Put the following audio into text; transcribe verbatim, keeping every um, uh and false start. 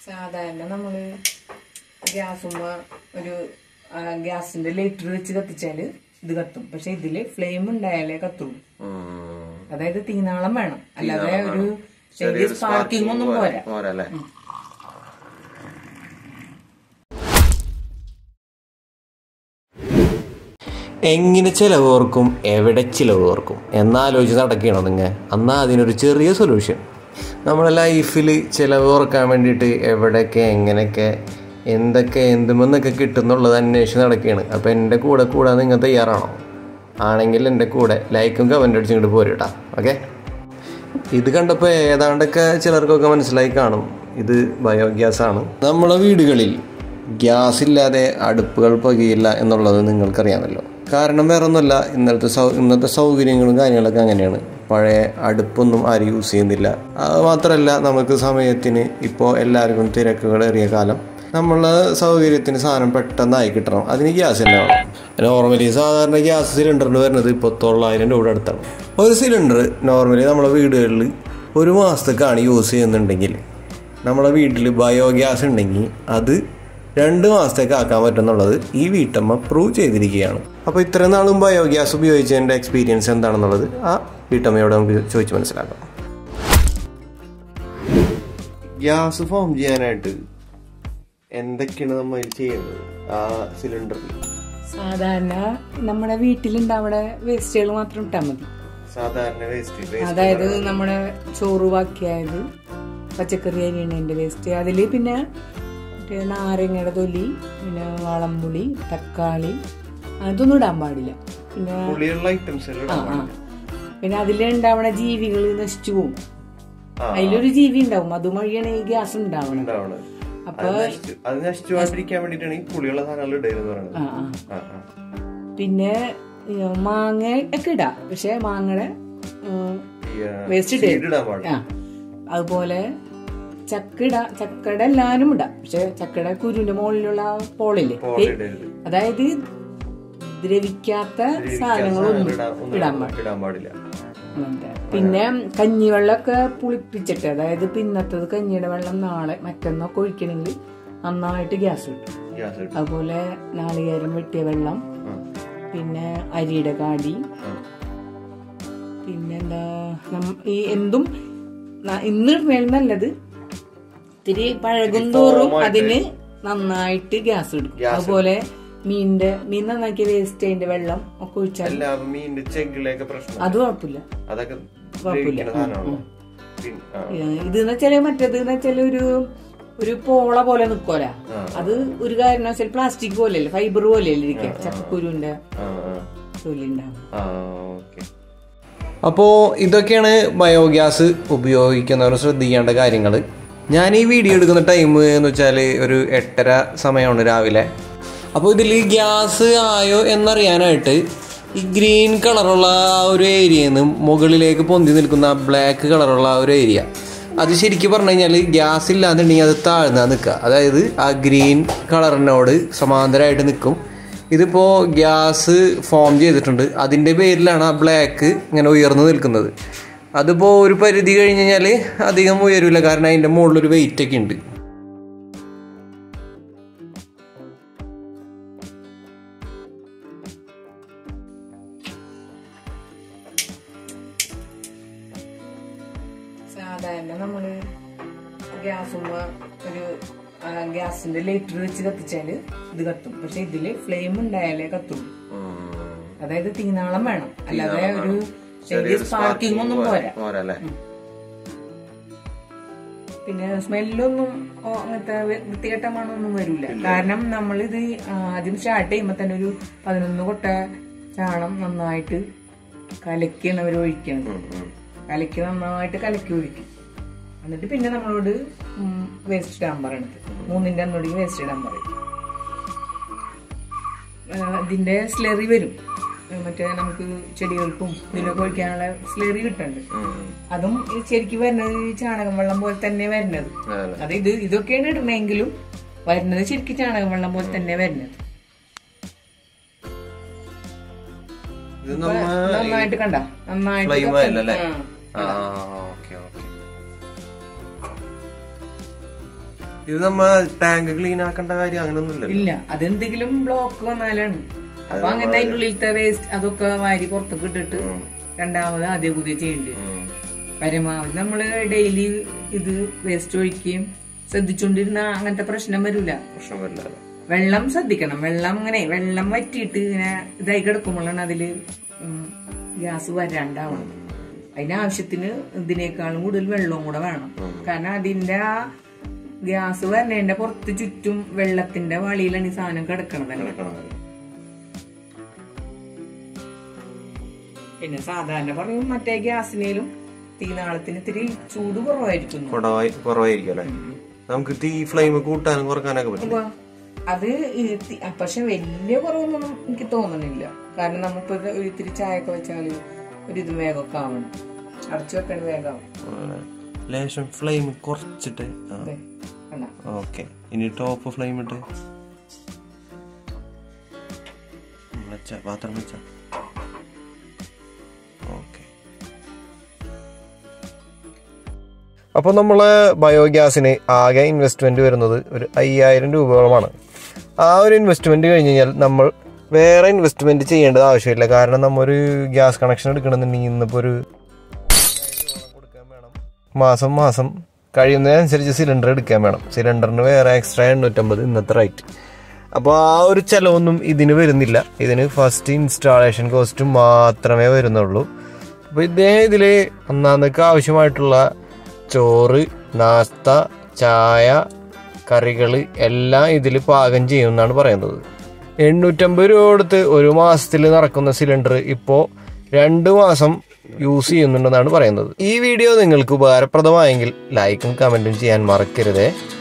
സാധാരണ നമ്മള് ഗ്യാസുമ്മ ഒരു ഗ്യാസിന്റെ ലൈറ്റർ വെച്ച് കത്തിച്ചാല് ഇത് കത്തും. പക്ഷെ ഇതില് ഫ്ലെയിം ഉണ്ടായാലേ കത്തുള്ളൂ. അതായത് തീനാളം വേണം, അല്ലാതെ ഒരു സ്പാർക്കിംഗ് ഒന്നും പോരാ. എങ്ങനെ ചിലവോർക്കും എവിടെ ചിലവോർക്കും എന്നാലോചിച്ച് നടക്കുകയാണോ നിങ്ങൾ? എന്നാൽ അതിനൊരു ചെറിയ സൊല്യൂഷൻ. നമ്മുടെ ലൈഫിൽ ചിലവ് ഓർക്കാൻ വേണ്ടിയിട്ട് എവിടെയൊക്കെ എങ്ങനെയൊക്കെ എന്തൊക്കെ എന്തുമെന്നൊക്കെ കിട്ടുന്നുള്ളത് അന്വേഷിച്ച് നടക്കുകയാണ്. അപ്പോൾ എൻ്റെ കൂടെ കൂടാൻ നിങ്ങൾ തയ്യാറാണോ? ആണെങ്കിൽ എൻ്റെ കൂടെ ലൈക്കും കമൻ്റ് അടിച്ചിങ്ങോട്ട് പോരുട്ടാ. ഓക്കെ, ഇത് കണ്ടപ്പോൾ ഏതാണ്ടൊക്കെ ചിലർക്കൊക്കെ മനസ്സിലായി കാണും, ഇത് ബയോഗ്യാസാണ്. നമ്മുടെ വീടുകളിൽ ഗ്യാസ് ഇല്ലാതെ അടുപ്പുകൾ പുകയില്ല എന്നുള്ളത് നിങ്ങൾക്കറിയാമല്ലോ. കാരണം വേറെ ഒന്നുമല്ല, ഇന്നത്തെ സൗ ഇന്നത്തെ സൗകര്യങ്ങളും കാര്യങ്ങളൊക്കെ അങ്ങനെയാണ്. പഴയ അടുപ്പൊന്നും ആരും യൂസ് ചെയ്യുന്നില്ല. അത് മാത്രമല്ല, നമുക്ക് സമയത്തിന് ഇപ്പോൾ എല്ലാവർക്കും തിരക്കുകളേറിയ കാലം നമ്മളെ സൗകര്യത്തിന് സാധനം പെട്ടെന്നായി കിട്ടണം. അതിന് ഗ്യാസ് തന്നെ വേണം. നോർമലി സാധാരണ ഗ്യാസ് സിലിണ്ടറിന് വരുന്നത് ഇപ്പോൾ തൊള്ളായിരം രൂപയുടെ അടുത്താണ്. ഒരു സിലിണ്ടർ നോർമലി നമ്മളെ വീടുകളിൽ ഒരു മാസത്തേക്കാണ് യൂസ് ചെയ്യുന്നുണ്ടെങ്കിൽ, നമ്മളെ വീട്ടിൽ ബയോഗ്യാസ് ഉണ്ടെങ്കിൽ അത് രണ്ട് മാസത്തേക്ക് ആക്കാൻ പറ്റുമെന്നുള്ളത് ഈ വീട്ടമ്മ പ്രൂവ് ചെയ്തിരിക്കുകയാണ്. അപ്പോൾ ഇത്രയും നാളും ബയോഗ്യാസ് ഉപയോഗിച്ചതിൻ്റെ എക്സ്പീരിയൻസ് എന്താണെന്നുള്ളത് ആ വീട്ടമ്മയോട് നമുക്ക് ചോദിച്ച് മനസ്സിലാക്കാം. ഗ്യാസ് ഫോം ചെയ്യാനായിട്ട് എന്തൊക്കെയാണ് നമ്മൾ ചെയ്യുന്നത് ആ സിലിണ്ടറിൽ? സാധാരണ നമ്മുടെ വീട്ടിലുണ്ടാവുന്ന വേസ്റ്റുകൾ മാത്രം ഇട്ടാൽ മതി. സാധാരണ വേസ്റ്റ്, അതായത് നമ്മുടെ ചോറ് ബാക്കിയായത്, പച്ചക്കറി അരിയണതിന്റെ വേസ്റ്റ്, അതില് പിന്നെ നാരങ്ങയുടെ തൊലി, പിന്നെ വളംപുളി, തക്കാളി, അതൊന്നും ഇടാൻ പാടില്ല. പിന്നെ പിന്നെ അതിലുണ്ടാവണ ജീവികൾ നശിച്ചു പോകും. അതിലൊരു ജീവി ഉണ്ടാവും, അതുവഴിയാണ് ഈ ഗ്യാസ് ഉണ്ടാവണത്. അപ്പൊ പിന്നെ മാങ്ങ ഒക്കെ ഇടാം, പക്ഷെ മാങ്ങയുടെ വേസ്റ്റ് ഇടാ. അതുപോലെ ചക്കട ചക്കട എല്ലാരും ഇടാം, പക്ഷെ ചക്കട കുരുവിന്റെ മുകളിലുള്ള പോളില്ലേ, അതായത് ദ്രവിക്കാത്ത സാധനങ്ങളൊന്നും ഇടാൻ പാടില്ല. പിന്നെ കഞ്ഞിവെള്ളമൊക്കെ പുളിപ്പിച്ചിട്ട്, അതായത് പിന്നത്തത് കഞ്ഞിയുടെ വെള്ളം നാളെ മറ്റന്നൊക്കെ ഒഴിക്കണമെങ്കിൽ നന്നായിട്ട് ഗ്യാസ് കിട്ടും. അതുപോലെ നാളികേരം വെട്ടിയ വെള്ളം, പിന്നെ അരിയുടെ കാടി, പിന്നെന്താ ഈ എന്തും ഇന്ന് നല്ലത് ഇത്തിരി പഴകും തോറും അതിന് നന്നായിട്ട് ഗ്യാസ് എടുക്കും. അതുപോലെ മീനിന്റെ മീൻ നന്നാക്കിയ വേസ്റ്റ് അതിന്റെ വെള്ളം ഒക്കെ ഒഴിച്ചാൽ അത് കുഴപ്പമില്ല, കുഴപ്പമില്ല. ഇതെന്ന് വെച്ചാല് മറ്റേത് വെച്ചാല് ഒരു ഒരു പോള പോലെ നിക്കോല, അത് ഒരു കാരണവശാൽ പ്ലാസ്റ്റിക് പോലെയല്ലേ, ഫൈബർ പോലെയല്ലേ ഇരിക്കുക, ചക്കക്കുരുവിന്റെ തൊലി ഉണ്ടാവും. അപ്പോൾ ഇതൊക്കെയാണ് ബയോഗ്യാസ് ഉപയോഗിക്കുന്നവർ ശ്രദ്ധിക്കേണ്ട കാര്യങ്ങൾ. ഞാൻ ഈ വീഡിയോ എടുക്കുന്ന ടൈം എന്ന് വെച്ചാൽ ഒരു എട്ടര സമയമാണ് രാവിലെ. അപ്പോൾ ഇതിൽ ഗ്യാസ് ആയോ എന്നറിയാനായിട്ട് ഈ ഗ്രീൻ കളറുള്ള ആ ഒരു ഏരിയയിൽ നിന്ന് മുകളിലേക്ക് പൊന്തി നിൽക്കുന്ന ബ്ലാക്ക് കളറുള്ള ആ ഒരു ഏരിയ, അത് ശരിക്കും പറഞ്ഞു കഴിഞ്ഞാൽ ഗ്യാസ് ഇല്ലാന്നുണ്ടെങ്കിൽ അത് താഴ്ന്നാ നിൽക്കുക, അതായത് ആ ഗ്രീൻ കളറിനോട് സമാന്തരമായിട്ട് നിൽക്കും. ഇതിപ്പോൾ ഗ്യാസ് ഫോം ചെയ്തിട്ടുണ്ട്, അതിൻ്റെ പേരിലാണ് ആ ബ്ലാക്ക് ഇങ്ങനെ ഉയർന്നു നിൽക്കുന്നത്. അതിപ്പോൾ ഒരു പരിധി കഴിഞ്ഞ് കഴിഞ്ഞാൽ അധികം ഉയരില്ല, കാരണം അതിൻ്റെ മുകളിലൊരു വെയിറ്റ് ഒക്കെ ഉണ്ട്. സാധാരണ നമ്മള് ഗ്യാസുമ്മ ഒരു ഗ്യാസിന്റെ ലൈറ്റർ വെച്ച് കത്തിച്ചാല് ഇത് കത്തും. പക്ഷെ ഇതില് ഫ്ലെയിം ഉണ്ടായാലേ കത്തുള്ളൂ. അതായത് തീനാളം വേണം, അല്ലാതെ ഒരു സ്പാർക്കിംഗ് ഒന്നും പോരാ. പിന്നെ സ്മെല്ലൊന്നും അങ്ങനത്തെ വൃത്തികെട്ട മണമൊന്നും വരില്ല. കാരണം നമ്മളിത് ആദ്യം സ്റ്റാർട്ട് ചെയ്യുമ്പോ തന്നെ ഒരു പതിനൊന്ന് കൊട്ട ചാണം നന്നായിട്ട് കലക്കിയാണ് അവർ ഒഴിക്കുന്നത്. കലക്കി നന്നായിട്ട് കലക്കി ഒഴിക്കും. എന്നിട്ട് പിന്നെ നമ്മളോട് വേസ്റ്റ് ഇടാൻ പറയണത്, മൂന്നിന്റെ അന്നോടേക്ക് വേസ്റ്റ് ഇടാൻ പറയും. ഇതിന്റെ സ്ലെറി വരും, മറ്റേ നമുക്ക് ചെടികൾക്കും ഇതിലൊക്കെ ഒഴിക്കാനുള്ള സ്ലെറി കിട്ടുന്നുണ്ട്. അതും ശരിക്കും വരുന്നത് ചാണകം വെള്ളം പോലെ തന്നെ വരുന്നത്. അത് ഇത് ഇതൊക്കെയാണ് ഇടണമെങ്കിലും വരുന്നത് ശരിക്കും ചാണകം വെള്ളം പോലെ തന്നെ വരുന്നത്. നന്നായിട്ട് കണ്ട നന്നായിട്ട് ഇത് നമ്മ ടാങ്ക് ക്ലീൻ ആക്കേണ്ട കാര്യം അങ്ങനൊന്നും ഇല്ല. അതെന്തെങ്കിലും ബ്ലോക്ക് വന്നാലാണ്. അപ്പൊ അങ്ങനെ അതിന്റെ ഉള്ളിലത്തെ വേസ്റ്റ് അതൊക്കെ വാരി പുറത്തേക്ക് ഇട്ടിട്ട് രണ്ടാമത് ആദ്യം പുതിയ ചെയ്യേണ്ടി വരും. പരമാവധി നമ്മള് ഡെയിലി ഇത് വേസ്റ്റ് ഒഴിക്കുകയും ശ്രദ്ധിച്ചോണ്ടിരുന്ന അങ്ങനത്തെ പ്രശ്നം വരില്ല. പ്രശ്നം വരില്ല. വെള്ളം ശ്രദ്ധിക്കണം. വെള്ളം ഇങ്ങനെ വെള്ളം വറ്റിയിട്ട് ഇങ്ങനെ ഇതായി കിടക്കുമ്പോഴാണ് അതില് ഗ്യാസ് വരാണ്ടാവണം. അതിനാവശ്യത്തിന് ഇതിനേക്കാളും കൂടുതൽ വെള്ളവും കൂടെ വേണം. കാരണം അതിന്റെ ആ ഗ്യാസ് വരണേന്റെ പുറത്ത് ചുറ്റും വെള്ളത്തിന്റെ വളിയിലാണ് ഈ സാധനം കിടക്കണത്. പിന്നെ സാധാരണ പറയും മറ്റേ ഗ്യാസിനേലും തീനാളത്തിന് ഇത്തിരി ചൂട് കുറവായിരിക്കും. കുറവായിരിക്കും. നമുക്ക് തീ ഫ്ലെയിം കൂട്ടാനും കുറക്കാനൊക്കെ പറ്റും. അത് പക്ഷെ വലിയ കുറവൊന്നും എനിക്ക് തോന്നണില്ല. കാരണം നമുക്ക് ഇത്തിരി ചായയൊക്കെ വെച്ചാല് ഒരിത് വേഗമൊക്കെ ആവണം. അടച്ചു വെക്കണ വേഗമാവും. ലേശം ഫ്ലെയിം കുറച്ചിട്ട് ഓക്കെ. ഇനി ടോപ്പ് ഫ്ലെയിം ഇട്ട് പാത്രം വെച്ച ഓക്കെ. അപ്പോൾ നമ്മളെ ബയോഗ്യാസിന് ആകെ ഇൻവെസ്റ്റ്മെന്റ് വരുന്നത് ഒരു അയ്യായിരം രൂപയോളമാണ്. ആ ഒരു ഇൻവെസ്റ്റ്മെന്റ് കഴിഞ്ഞ് കഴിഞ്ഞാൽ നമ്മൾ വേറെ ഇൻവെസ്റ്റ്മെന്റ് ചെയ്യേണ്ടത് ആവശ്യമില്ല. കാരണം നമ്മൊരു ഗ്യാസ് കണക്ഷൻ എടുക്കണമെന്നുണ്ടെങ്കിൽ ഇന്നിപ്പോൾ ഒരു കൊടുക്കാൻ വേണം. മാസം മാസം കഴിയുന്നതിനനുസരിച്ച് സിലിണ്ടർ എടുക്കാൻ വേണം. സിലിണ്ടറിന് വേറെ എക്സ്ട്രാ എണ്ണൂറ്റമ്പത് ഇന്നത്തെ റേറ്റ്. അപ്പോൾ ആ ഒരു ചിലവൊന്നും ഇതിന് വരുന്നില്ല. ഇതിന് ഫസ്റ്റ് ഇൻസ്റ്റാളേഷൻ കോസ്റ്റ് മാത്രമേ വരുന്നുള്ളൂ. അപ്പോൾ ഇതേ ഇതിൽ ഒന്നാമതൊക്കെ ആവശ്യമായിട്ടുള്ള ചോറ്, നാസ്ത, ചായ, കറികൾ എല്ലാം ഇതിൽ പാകം ചെയ്യുമെന്നാണ് പറയുന്നത്. എണ്ണൂറ്റമ്പത് രൂപ കൊടുത്ത് ഒരു മാസത്തിൽ നടക്കുന്ന സിലിണ്ടർ ഇപ്പോൾ രണ്ട് മാസം യൂസ് ചെയ്യുന്നുണ്ടെന്നാണ് പറയുന്നത്. ഈ വീഡിയോ നിങ്ങൾക്ക് ഉപകാരപ്രദമായെങ്കിൽ ലൈക്കും കമൻറ്റും ചെയ്യാൻ മറക്കരുതേ.